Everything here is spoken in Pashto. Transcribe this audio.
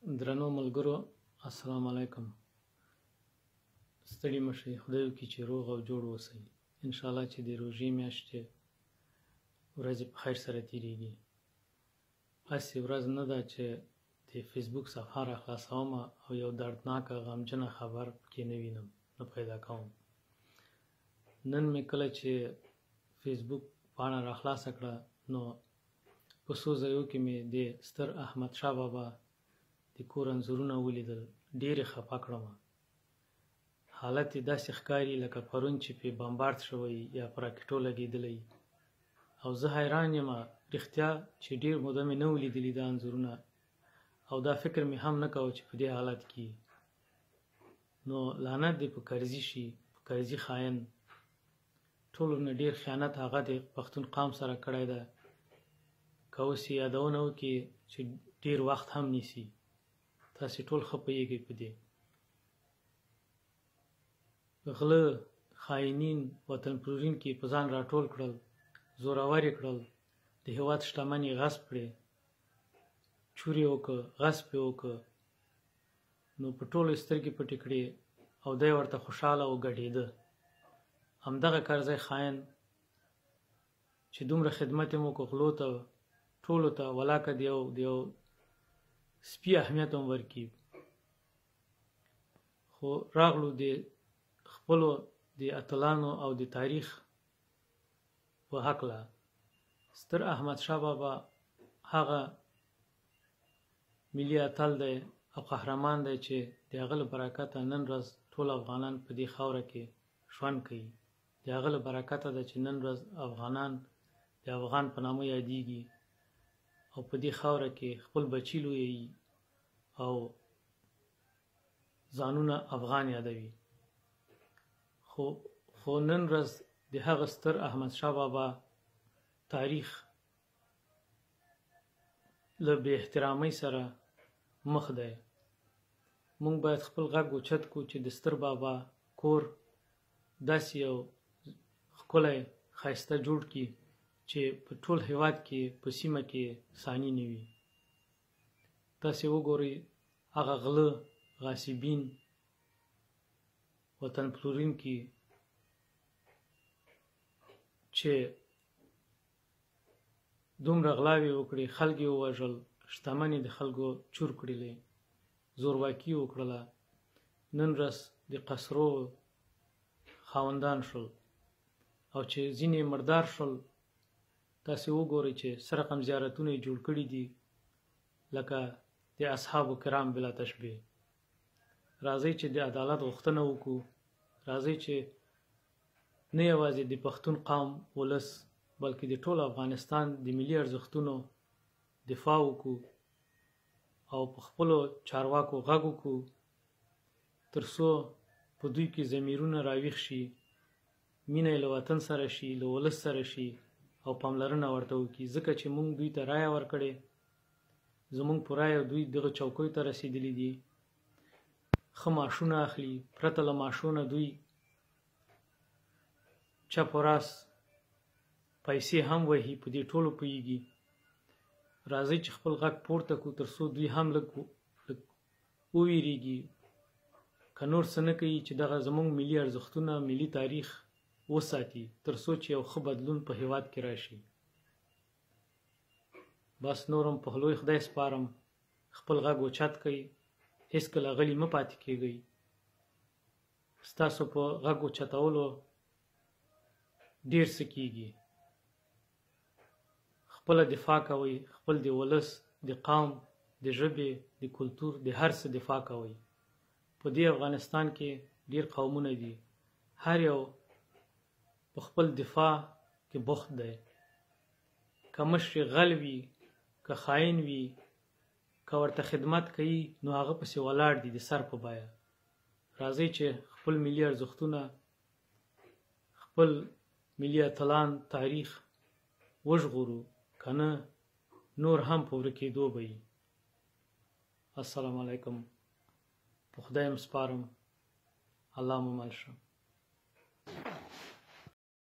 درنو ملګرو السلام علیکم. ستړي مشئ، خدای وکړي چې روغ او جوړ اوسئ. انشاءالله چې د روژې میاشتې ورځې په خیر سره تیریږي. هسې ورځ نه ده چې د فیسبوک صفحه راخلاصوم او یو دردناکه غمجنه خبر پکې نه وینم، نه پیدا کوم. نن مې کله چې فیسبوک پاڼه راخلاصه کړه نو په څو ځایو کې مې د ستر احمد شاه بابا د کور انځورونه ولیدل. ډېرې خفه کړم. حالت یې داسې ښکاري لکه پرون چې پې بمبارد شوی یا په راکټو لګېدلی. او زه حیران یم رښتیا چې ډېر موده مې نه و لیدلي دا انځورونه، او دا فکر مې هم نه کوه چې په دې حالت کې. نو لعنت دې په کرزي شي، په کرزي خاین. ټولو نه ډېر خیانت هغه د پښتون قام سره کړی ده. که اوس یې یادونه وکړي چې ډېر وخت هم نیسي. تاسې ټول ښه پوهېږئ په دې. غله، خاینین، وطن پلورونکي په ځان راټول کړل، زورور یې کړل، د هېواد شتمنۍ غصب کړې، چور یې وکړه، غصب یې وکړه. نو په ټولو یې سترګې پټې کړې او دی ورته خوشحاله او ګډېده. همدغه کرزی خاین چې دومره خدمت یې وکړ غلو ته، ټولو ته، ولاکه د یو سپي اهمیت هم ورکړي. خو راغلو د خپلو د اتلانو او د تاریخ په هکله. ستر احمد شاه بابا هغه ملي اتل دی او قهرمان دی چې د هغه له برکته نن ورځ ټول افغانان په دې خاوره کې ژوند کوي. د هغه له برکته ده چې نن ورځ افغانان د افغان په نامه یادېږي او په دې خاوره کې خپل بچي لویوي او ځانونه افغان یادوي. خو نن ورځ د هغه ستر احمد شاه بابا تاریخ له بې احترامۍ سره مخ دی. موږ باید خپل غږ اوچت کړو چې د ستر بابا کور داسې یو ښکلی ښایسته جوړ کړي چې په ټول هېواد کې په سیمه کې ثاني نه وي. تاسې وګورئ هغه غله، غاصبین، وطن پلورونکي چې دومره غلاوې وکړې، خلک یې ووژل، شتمنۍ د خلکو چور کړلې، زورواکي وکړله. نن ورځ د قصرو خاوندان شول او چې ځینې مردار شول. تاسې وګورئ چې څه رقم زیارتونه یې جوړ کړي دي لکه د اصحابو کرام بلا تشبیه. راځئ چې د عدالت غوښتنه وکړو. راځئ چې نه یوازې د پښتون قوم ولس بلکې د ټول افغانستان د ملي ارزښتونو دفاع وکړو او په خپلو چارواکو غږ وکړو تر څو په دوی کې ضمیرونه راویښ شي، مینه یې له وطن سره شي، له ولس سره شي او پاملرنه ورته وکړي. ځکه چې موږ دوی ته رایه ورکړې، زموږ په رایه دوی دغه چوکیو ته رسېدلي دي. ښه معاشونه اخلي، پرته له معاشونه دوی چپ و راست پیسې هم وهي، په دې ټولو پوهېږي. راځئ چې خپل غږ پورته کړو تر څو دوی هم لږ وویرېږي. که نور څه نه کوي چې دغه زموږ ملي ارزښتونه، ملي تاریخ وساتي تر څو چې یو ښه بدلون په هېواد کې راشي. بس نورم په لوی خدای سپارم. خپل غږ اوچت کړئ، هېڅکله غلي مه پاتې کېږئ. ستاسو په غږ اوچتولو ډېر څه کېږي. خپله دفاع کوئ، خپل د ولس، د قوم، د ژبې، د کلتور، د هر څه دفاع کوئ. په دې افغانستان کې ډېر قومونه دي، هر یو په خپل دفاع کې بوخت دی. که مشر غل وي، که خاین وي، که ورته خدمت کوي نو هغه پسې ولاړ دي د سر په بیه. راځئ چې خپل ملي ارزښتونه، خپل ملي اتلان، تاریخ وژغورو، که نه نور هم په ورکېدو به وي. السلام علیکم. په خدای م سپارم. الله مو مل شه.